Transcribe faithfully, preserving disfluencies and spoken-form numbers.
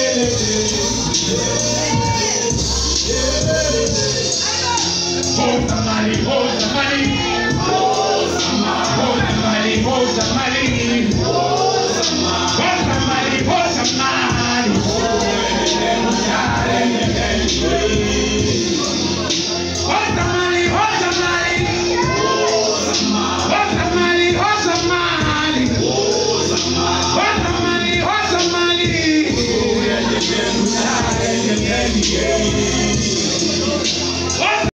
Hold the money, hold the money, hold the money, hold the money, hold the money, hold the money, hold the money, hold the money, hold the money, hold the money, hold the money, hold the money, hold the money.